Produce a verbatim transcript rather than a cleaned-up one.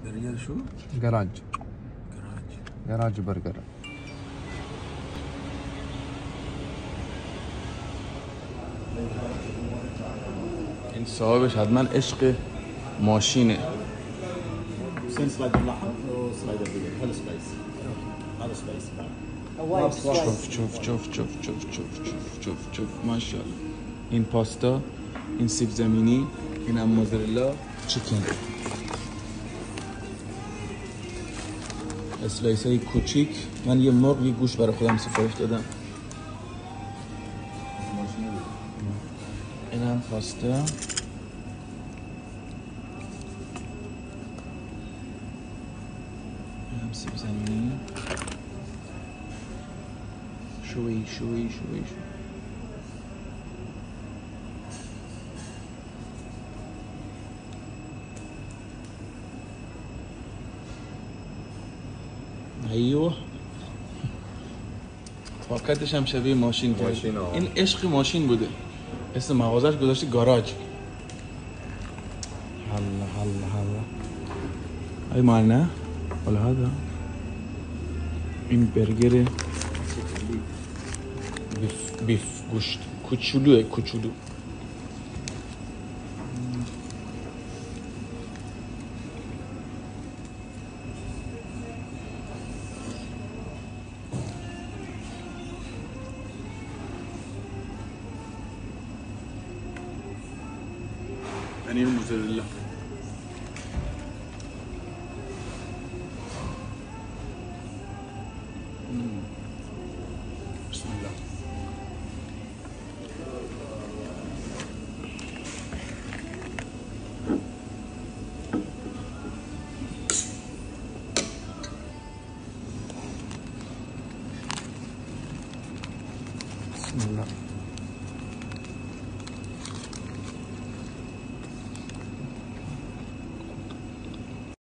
برجر شو؟ جراج جراج جراج برجر. این صاحبش حتما عشق ماشینه. سين سلايد اللحم وسلايد البيض. هذا سبايس. هذا سبايس. شوف شوف شوف شوف شوف شوف شوف شوف شوف ماشاءالله. این پاستا، این سیب زمینی، این هم موزارلا چیکن. اسلایس های کوچیک. من یه مرغ یه گوش برای خودم سفارش دادم. این هم پاستا. این هم سیب زمینی. شوی شوی شوی شوی. ایوه پاکتش هم شبیه ماشین کرد. این عشق ماشین بوده. اسم مغازش گذاشته گاراژ. هلا هلا هلا ای معنا ولا هذا. این برگر بیف بیف گوشت کوچولوه کوچولو. يعني الموزاريلا. بسم الله. بسم الله.